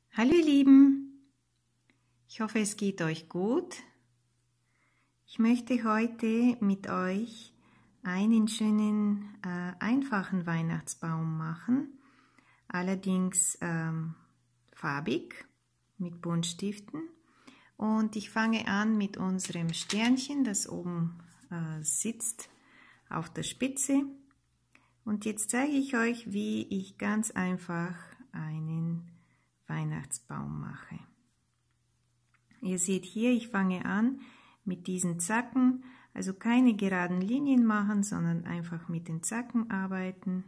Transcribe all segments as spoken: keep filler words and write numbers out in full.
Hallo ihr Lieben, ich hoffe es geht euch gut. Ich möchte heute mit euch einen schönen, äh, einfachen Weihnachtsbaum machen, allerdings ähm, farbig mit Buntstiften. Und ich fange an mit unserem Sternchen, das oben äh, sitzt auf der Spitze. Und jetzt zeige ich euch, wie ich ganz einfach einen Weihnachtsbaum mache. Ihr seht hier, ich fange an mit diesen Zacken, also keine geraden Linien machen, sondern einfach mit den Zacken arbeiten.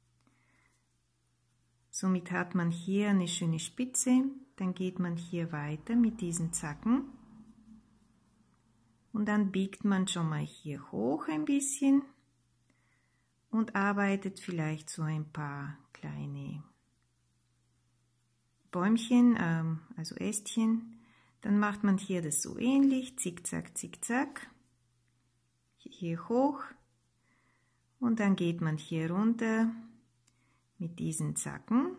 Somit hat man hier eine schöne Spitze, dann geht man hier weiter mit diesen Zacken und dann biegt man schon mal hier hoch ein bisschen und arbeitet vielleicht so ein paar kleine Bäumchen, ähm, also Ästchen. Dann macht man hier das so ähnlich, zickzack, zickzack, hier hoch und dann geht man hier runter mit diesen Zacken.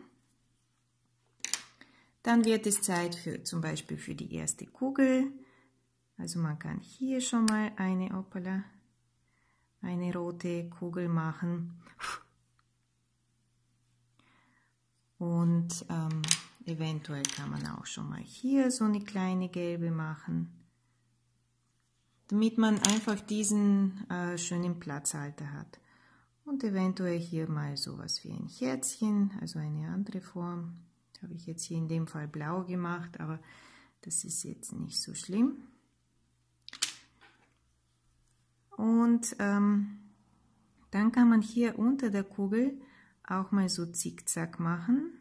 Dann wird es Zeit für zum Beispiel für die erste Kugel. Also man kann hier schon mal eine, hoppala, eine rote Kugel machen. Und ähm, eventuell kann man auch schon mal hier so eine kleine gelbe machen, damit man einfach diesen äh, schönen Platzhalter hat. Und eventuell hier mal sowas wie ein Herzchen, also eine andere Form. Das habe ich jetzt hier in dem Fall blau gemacht, aber das ist jetzt nicht so schlimm. Und ähm, dann kann man hier unter der Kugel auch mal so zickzack machen.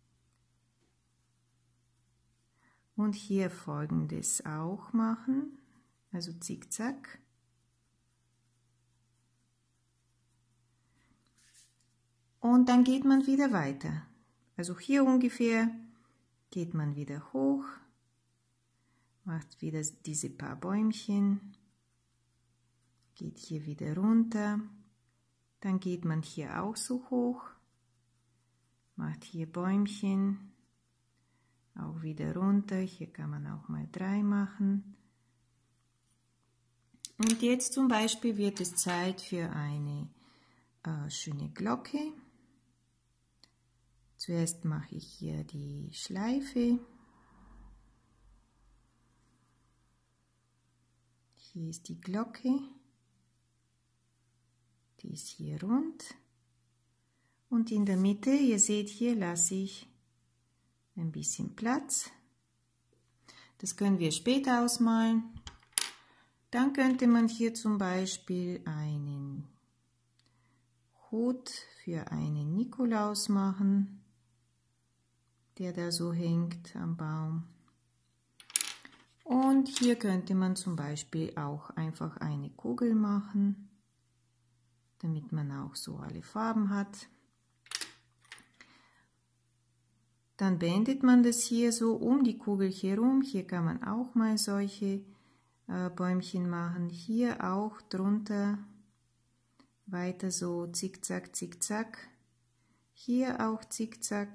Und hier folgendes auch machen, also zickzack. Und dann geht man wieder weiter. Also hier ungefähr geht man wieder hoch, macht wieder diese paar Bäumchen, geht hier wieder runter, dann geht man hier auch so hoch, macht hier Bäumchen, auch wieder runter, hier kann man auch mal drei machen. Und jetzt zum Beispiel wird es Zeit für eine äh, schöne Glocke. Zuerst mache ich hier die Schleife. Hier ist die Glocke. Die ist hier rund. Und in der Mitte, ihr seht hier, lasse ich ein bisschen Platz. Das können wir später ausmalen. Dann könnte man hier zum Beispiel einen Hut für einen Nikolaus machen, der da so hängt am Baum. Und hier könnte man zum Beispiel auch einfach eine Kugel machen, damit man auch so alle Farben hat. Dann beendet man das hier so um die Kugel herum. Hier kann man auch mal solche äh, Bäumchen machen. Hier auch drunter weiter so zickzack, zickzack. Hier auch zickzack.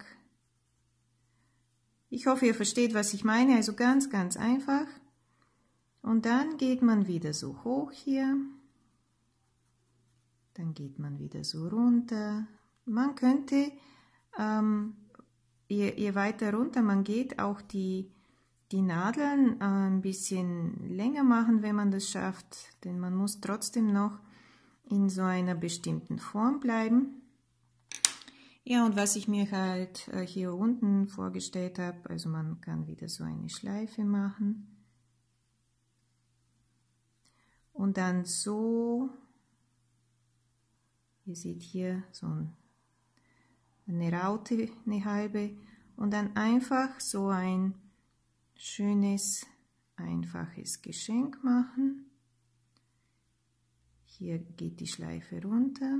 Ich hoffe, ihr versteht, was ich meine. Also ganz, ganz einfach. Und dann geht man wieder so hoch hier. Dann geht man wieder so runter. Man könnte ähm, Je, je weiter runter man geht, auch die, die Nadeln äh, ein bisschen länger machen, wenn man das schafft, denn man muss trotzdem noch in so einer bestimmten Form bleiben. Ja, und was ich mir halt äh, hier unten vorgestellt habe, also man kann wieder so eine Schleife machen und dann so, ihr seht hier so ein eine Raute, eine halbe, und dann einfach so ein schönes, einfaches Geschenk machen. Hier geht die Schleife runter.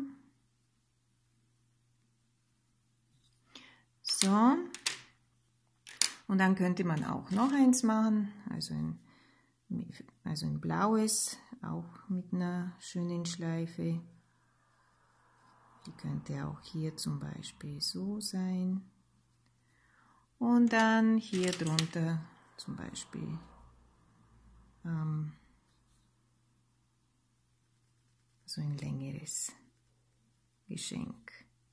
So. Und dann könnte man auch noch eins machen, also ein, also ein blaues, auch mit einer schönen Schleife. Die könnte auch hier zum Beispiel so sein. Und Und dann hier drunter zum Beispiel ähm, so ein längeres Geschenk.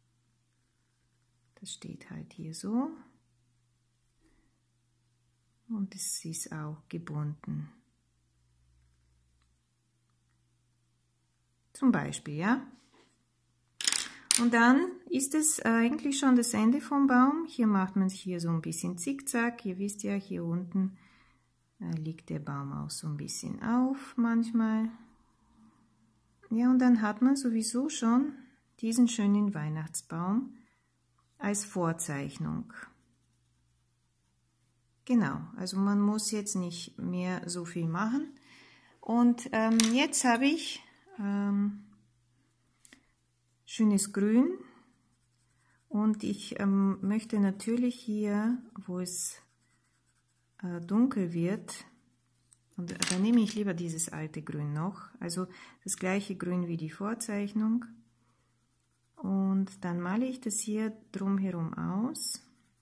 Das steht halt hier so. Und es ist auch gebunden. Zum Beispiel, ja. Und dann ist es eigentlich schon das Ende vom Baum. Hier macht man sich hier so ein bisschen Zickzack. Ihr wisst ja, hier unten äh, liegt der Baum auch so ein bisschen auf manchmal. Ja, und dann hat man sowieso schon diesen schönen Weihnachtsbaum als Vorzeichnung. Genau, also man muss jetzt nicht mehr so viel machen. Und ähm, jetzt habe ich ähm, schönes Grün und ich ähm, möchte natürlich hier, wo es äh, dunkel wird, und da nehme ich lieber dieses alte Grün noch, also das gleiche Grün wie die Vorzeichnung, und dann male ich das hier drumherum aus,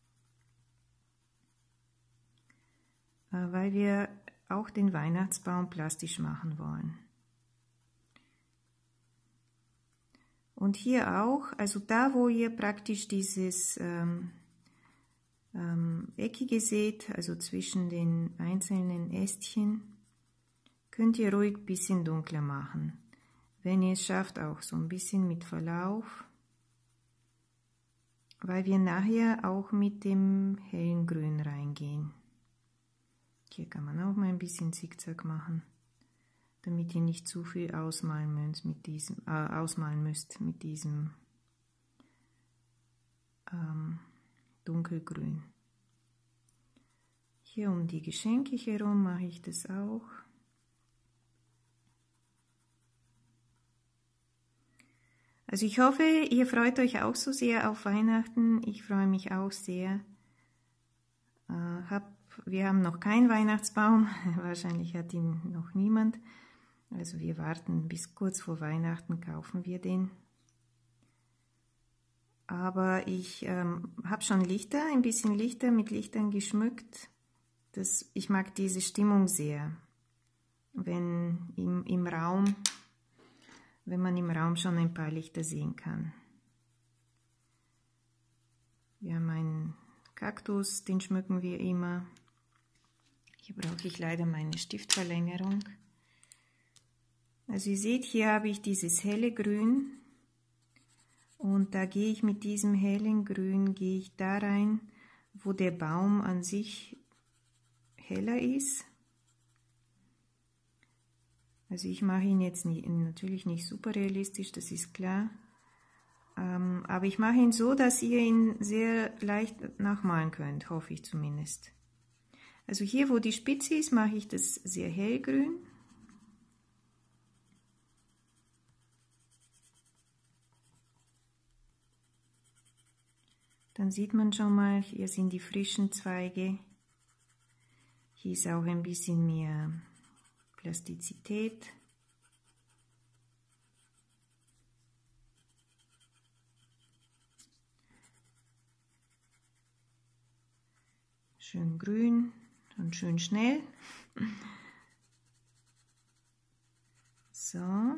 äh, weil wir auch den Weihnachtsbaum plastisch machen wollen. Und hier auch, also da, wo ihr praktisch dieses ähm, ähm, Eckige seht, also zwischen den einzelnen Ästchen, könnt ihr ruhig ein bisschen dunkler machen. Wenn ihr es schafft, auch so ein bisschen mit Verlauf, weil wir nachher auch mit dem hellen Grün reingehen. Hier kann man auch mal ein bisschen Zickzack machen, damit ihr nicht zu viel ausmalen müsst mit diesem, äh, ausmalen müsst mit diesem ähm, dunkelgrün. Hier um die Geschenke herum mache ich das auch. Also ich hoffe, ihr freut euch auch so sehr auf Weihnachten. Ich freue mich auch sehr. Äh, hab, wir haben noch keinen Weihnachtsbaum, wahrscheinlich hat ihn noch niemand. Also wir warten bis kurz vor Weihnachten, kaufen wir den. Aber ich ähm, habe schon Lichter, ein bisschen Lichter mit Lichtern geschmückt. Das, ich mag diese Stimmung sehr, wenn im, im Raum, wenn man im Raum schon ein paar Lichter sehen kann. Wir haben einen Kaktus, den schmücken wir immer. Hier brauche ich leider meine Stiftverlängerung. Also ihr seht, hier habe ich dieses helle Grün und da gehe ich mit diesem hellen Grün, gehe ich da rein, wo der Baum an sich heller ist. Also ich mache ihn jetzt nie, natürlich nicht super realistisch, das ist klar, ähm, aber ich mache ihn so, dass ihr ihn sehr leicht nachmalen könnt, hoffe ich zumindest. Also hier, wo die Spitze ist, mache ich das sehr hellgrün. Dann sieht man schon mal, hier sind die frischen Zweige. Hier ist auch ein bisschen mehr Plastizität. Schön grün und schön schnell. So.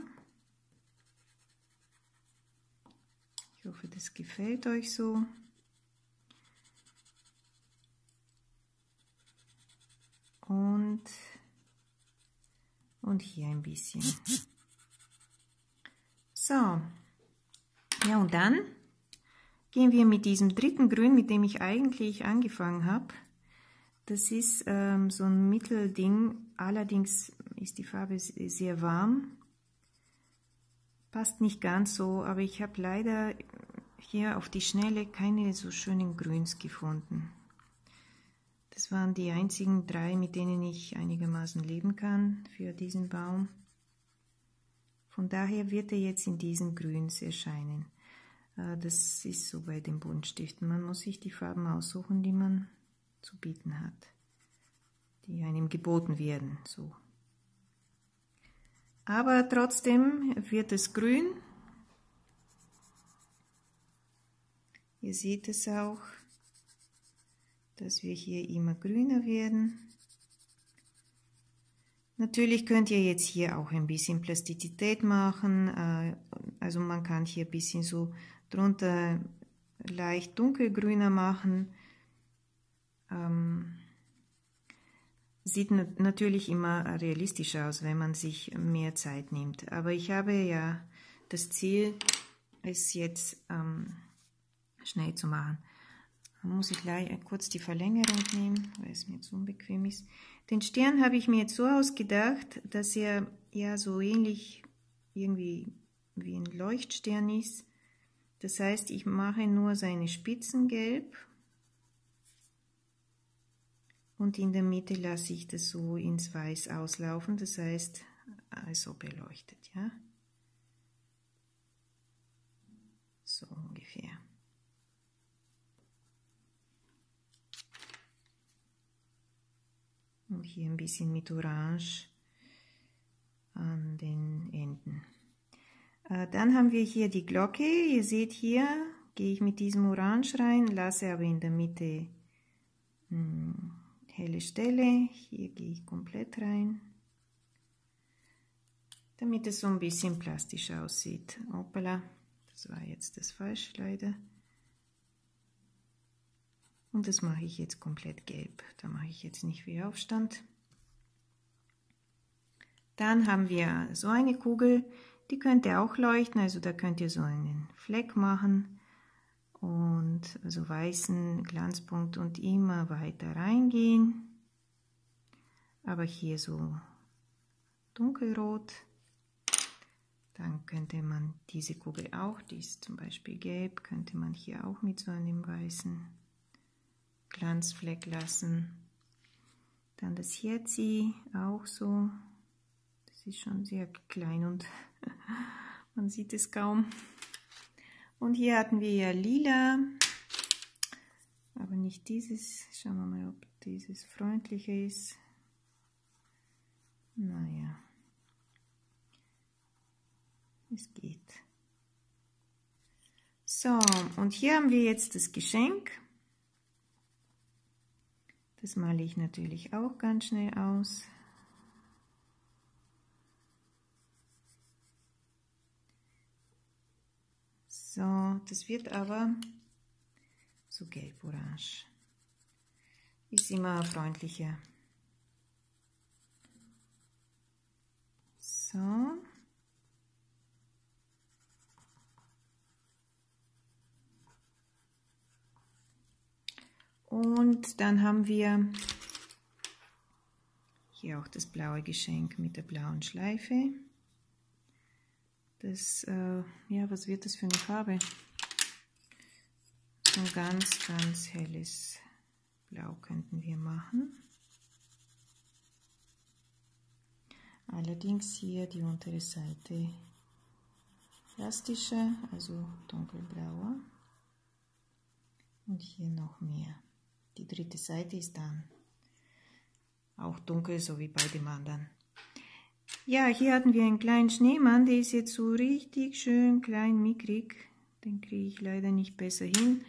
Ich hoffe, das gefällt euch so. Und, und hier ein bisschen. So, ja, und dann gehen wir mit diesem dritten Grün, mit dem ich eigentlich angefangen habe. Das ist ähm, so ein Mittelding, allerdings ist die Farbe sehr warm. Passt nicht ganz so, aber ich habe leider hier auf die Schnelle keine so schönen Grüns gefunden. Das waren die einzigen drei, mit denen ich einigermaßen leben kann für diesen Baum. Von daher wird er jetzt in diesen Grüns erscheinen. Das ist so bei den Buntstiften. Man muss sich die Farben aussuchen, die man zu bieten hat, die einem geboten werden. So. Aber trotzdem wird es grün. Ihr seht es auch. dass wir hier immer grüner werden. Natürlich könnt ihr jetzt hier auch ein bisschen Plastizität machen, also man kann hier ein bisschen so drunter leicht dunkelgrüner machen. Ähm, sieht natürlich immer realistisch aus, wenn man sich mehr Zeit nimmt. Aber ich habe ja das Ziel, es jetzt ähm, schnell zu machen. Da muss ich gleich kurz die Verlängerung nehmen, weil es mir zu unbequem ist. Den Stern habe ich mir jetzt so ausgedacht, dass er ja so ähnlich irgendwie wie ein Leuchtstern ist. Das heißt, ich mache nur seine Spitzen gelb und in der Mitte lasse ich das so ins Weiß auslaufen. Das heißt, als ob er leuchtet, ja. So ungefähr. Und hier ein bisschen mit Orange an den Enden. Äh, dann haben wir hier die Glocke. Ihr seht hier, gehe ich mit diesem Orange rein, lasse aber in der Mitte mh, helle Stelle. Hier gehe ich komplett rein, damit es so ein bisschen plastisch aussieht. Hoppala, das war jetzt das Falsche leider. Und das mache ich jetzt komplett gelb. Da mache ich jetzt nicht viel Aufstand. Dann haben wir so eine Kugel, die könnte auch leuchten. Also da könnt ihr so einen Fleck machen und so weißen Glanzpunkt und immer weiter reingehen. Aber hier so dunkelrot. Dann könnte man diese Kugel auch, die ist zum Beispiel gelb, könnte man hier auch mit so einem weißen Glanzfleck lassen. Dann das Herzi auch so. Das ist schon sehr klein und man sieht es kaum. Und hier hatten wir ja lila, aber nicht dieses. Schauen wir mal, ob dieses freundlicher ist. Naja, es geht. So, und hier haben wir jetzt das Geschenk. Das male ich natürlich auch ganz schnell aus. So, das wird aber so gelb-orange. Ist immer freundlicher. So. Und dann haben wir hier auch das blaue Geschenk mit der blauen Schleife. Das, äh, ja, was wird das für eine Farbe? So ein ganz, ganz helles Blau könnten wir machen. Allerdings hier die untere Seite plastischer, also dunkelblauer. Und hier noch mehr. Die dritte Seite ist dann auch dunkel, so wie bei dem anderen. Ja, hier hatten wir einen kleinen Schneemann, der ist jetzt so richtig schön klein, mickrig. Den kriege ich leider nicht besser hin.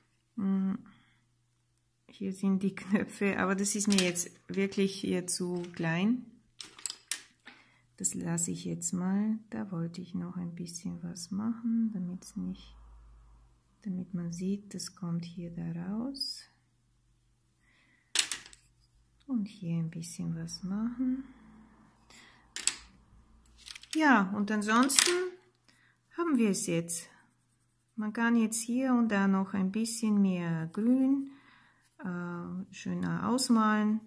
Hier sind die Knöpfe, aber das ist mir jetzt wirklich hier zu klein. Das lasse ich jetzt mal. Da wollte ich noch ein bisschen was machen, damit es nicht, damit man sieht, das kommt hier da raus. Und hier ein bisschen was machen. Ja, und ansonsten haben wir es jetzt. Man kann jetzt hier und da noch ein bisschen mehr Grün äh, schöner ausmalen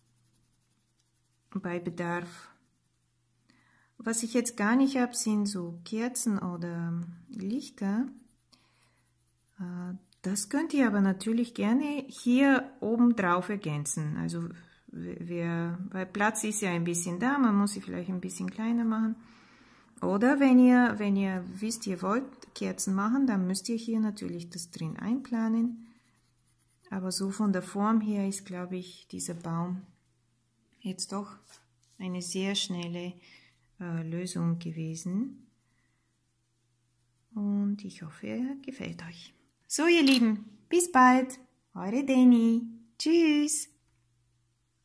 bei Bedarf. Was ich jetzt gar nicht habe, sind so Kerzen oder Lichter. Äh, das könnt ihr aber natürlich gerne hier oben drauf ergänzen. Also wer, weil Platz ist ja ein bisschen da, man muss sie vielleicht ein bisschen kleiner machen. Oder wenn ihr, wenn ihr wisst, ihr wollt Kerzen machen, dann müsst ihr hier natürlich das drin einplanen. Aber so von der Form her ist, glaube ich, dieser Baum jetzt doch eine sehr schnelle äh, Lösung gewesen. Und ich hoffe, er gefällt euch. So, ihr Lieben, bis bald, eure Deni. Tschüss!